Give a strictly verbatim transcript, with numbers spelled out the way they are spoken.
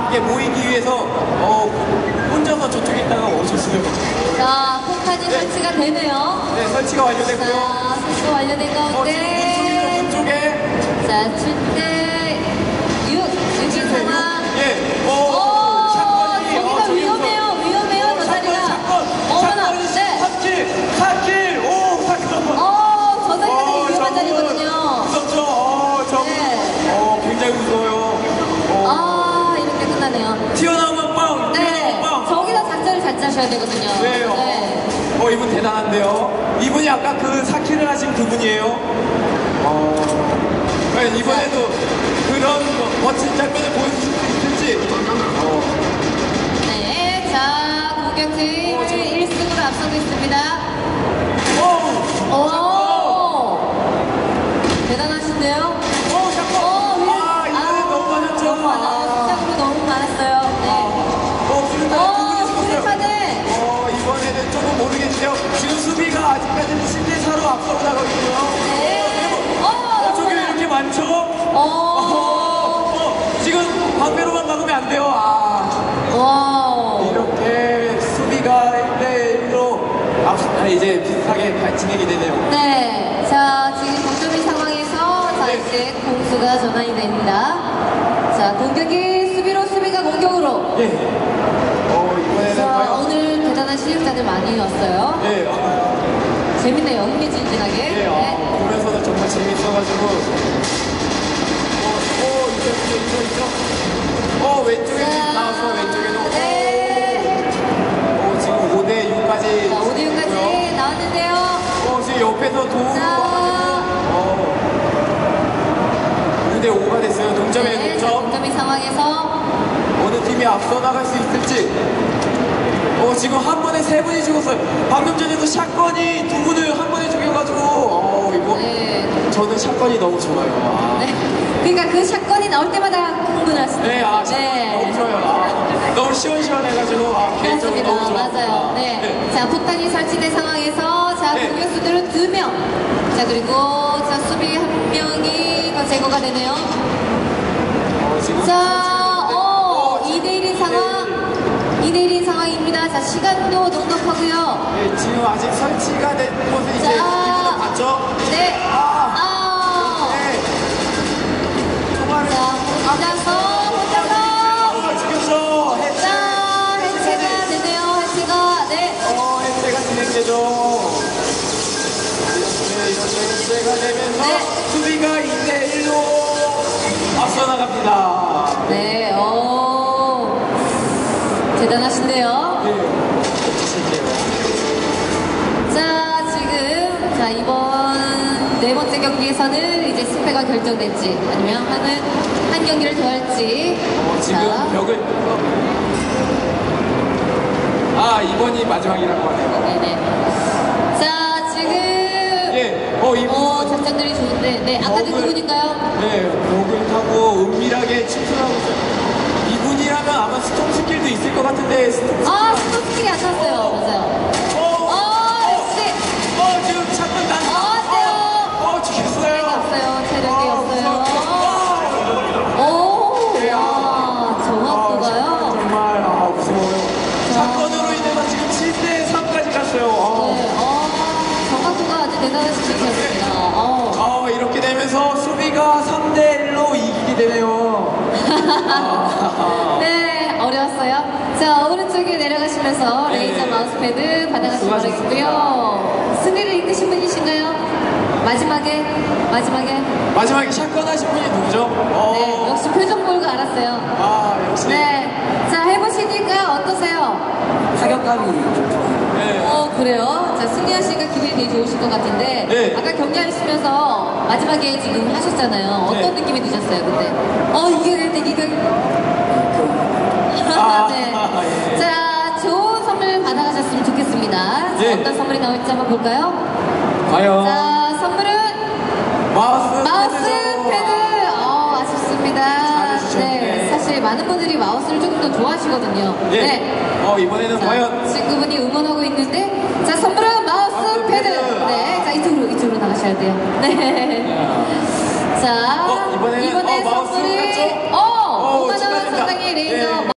함께 모이기 위해서 어, 혼자서 저쪽에 있다가 오셨어요. 자, 폭탄이 네. 설치가 되네요. 네, 설치가 완료됐고요. 자, 설치가 완료된 어, 지금 가운데. 문쪽이죠, 문쪽에. 자, 칠 대 육. 여기 상황. 예, 어, 어, 샷건이. 저기가 어, 저기 위험해요. 위험해요, 저 자리가. 샷건, 어머나, 샷건이 네. 사 킬, 사 킬, 오, 샷건. 어, 저 자리가 되게 위험한 저분 자리거든요. 무섭죠? 어, 저분. 네. 어, 굉장히 무서워요. 어, 아, 이렇게 끝나네요. 튀어나오면 빵! 네. 튀어나오면 빵! 저기다 작전을 잘 짜셔야 되거든요. 네, 어. 네. 어, 이분 대단한데요. 이분이 아까 그 사 킬을 하신 그분이에요. 어, 네, 이번에도 그런 멋진 장면을 보여주실 수 있을지. 어, 네, 자, 공격팀 일 승으로 앞서고 있습니다. 오! 오! 대단하신데요? 오, 샷건! 어, 왜? 아, 이번엔 너무 많았죠? 너무 많아요. 숫자로 너무 많았어요. 네. 어, 수류탄 어, 두 분이 죽었어요. 수류탄은 어, 이번에는 조금 모르겠는데요. 지금 수비가 아직까지는 십 대 사로 앞서고 나가고 있고요. 네. 어, 어, 저기 왜 이렇게 많죠? 어, 어, 어, 지금 방배로만 막으면 안 돼요. 아, 와. 이렇게 수비가 일 대 일로 앞, 아, 이제 비슷하게 다 진행이 되네요. 네. 자, 지금 동점인 상황에서 자, 네. 이제 공수가 전환이 됩니다. 자, 공격이 수비로, 수비가 공격으로. 예. 어, 이번에는 자, 과연. 오늘 대단한 실력자들 많이 왔어요. 예, 어, 재밌네요. 흥미진진하게. 예, 어, 보면서도 정말 재밌어가지고. 어, 어, 있죠, 있죠, 있죠, 있죠. 어, 왼쪽에 지금 나왔어, 왼쪽에도. 네. 어, 지금 오 대 육까지. 자, 오 대 육까지 나왔는데요. 어, 지금 옆에서 도움으로 자. 와가지고. 어, 오 대 오가 됐어요. 동점이에요, 네, 동점. 동점인 상황에서. 어느 팀이 앞서 나갈 수 있을지. 어, 지금 한 번에 세 분이 죽었어요. 방금 전에도 샷건이 두 분을 한 번에 죽여가지고, 어, 이거. 네. 저는 샷건이 너무 좋아요. 아. 네. 그러니까 그 샷건이 나올 때마다 흥분을 하시죠. 네, 아, 샷건이 너무 좋아요. 아, 너무 시원시원해가지고, 아, 개인적으로 그렇습니다. 너무 좋아요. 맞아요. 네. 자, 폭탄이 설치된 상황에서 자, 네. 공격수들은 두 명. 자, 그리고 자, 수비 한 명이 더 제거가 되네요. 어, 지금 자, 어, 이 대 일인 상황. 네. 이 대 일인 상황입니다. 자, 시간도 넉넉하고요. 네, 지금 아직 설치가 된 곳은 이제 자. 이분은 봤죠? 네. 아. 아. 네. 초반에. 자, 혼자서, 혼자서. 아, 죽였어. 해체. 자, 해체가 되네요. 해체가. 네. 어, 해체가 진행되죠. 이렇게, 이렇게 해체가 되면서 네. 수비가 이 대 일로 앞서 나갑니다. 네, 어. 대단하신데요. 네. 멋지신데요. 자, 지금, 자, 이번 네 번째 경기에서는 이제 승패가 결정될지, 아니면 하는, 한 경기를 더 할지. 어, 지금 자, 벽을. 아, 이번이 마지막이라고 하네요. 네네. 자, 지금. 예, 어, 이분. 어, 작전들이 좋은데, 네, 아까도 벽을- 그분인가요? 네, 벽을 타고 은밀하게 침투하고 있어요. 이분이라면 아마 스톰 스킬도 있을 것 같은데, 스톰 스킬. 아, 스톱 스킬이 안 탔어요. 맞아요. 어, 어, 역시. 어, 지금 잠깐 난. 어, 어때요? 어, 죽였어요. 없어요. 체력이 어, 없어요. 무서워. 오, 네, 아. 와, 정확도가요. 정말, 아, 무서워요. 자. 사건으로 인해서 지금 칠 대 삼까지 갔어요. 어. 네, 어, 정확도가 아주 대단하신 분이셨습니다. 어. 어, 이렇게 되면서 수비가 삼 대 일로 이기게 되네요. 아. 네, 어려웠어요. 자, 오른쪽에 내려가시면서 네. 레이저 마우스패드 받아가시기 수고하셨습니다. 바라겠고요. 승리를 이끄신 분이신가요? 마지막에, 마지막에. 마지막에 샷건 하신 분이 누구죠? 어. 네, 역시 표정 보고 알았어요. 아, 역시. 네, 자, 해보시니까 어떠세요? 타격감이 좋죠. 네. 어, 그래요? 자, 승리하시니까 기분이 되게 좋으실 것 같은데. 네. 아까 경기하시면서 마지막에 지금 하셨잖아요. 어떤 네. 느낌이 드셨어요, 그때? 어, 이겨낼 때, 이겨. 아, 네. 예. 자, 좋은 선물 받아가셨으면 좋겠습니다. 자, 네. 어떤 선물이 나올지 한번 볼까요? 과연. 자, 선물은 마우스, 마우스 패드죠. 패드. 어, 아쉽습니다. 잘해주셨네. 네, 사실 많은 분들이 마우스를 조금 더 좋아하시거든요. 예. 네. 어, 이번에는 자, 과연. 친구분이 응원하고 있는데, 자, 선물은 마우스, 마우스 패드. 패드. 네, 자, 이쪽으로, 이쪽으로 나가셔야 돼요. 네. 자, 어, 이번에는- 이번에는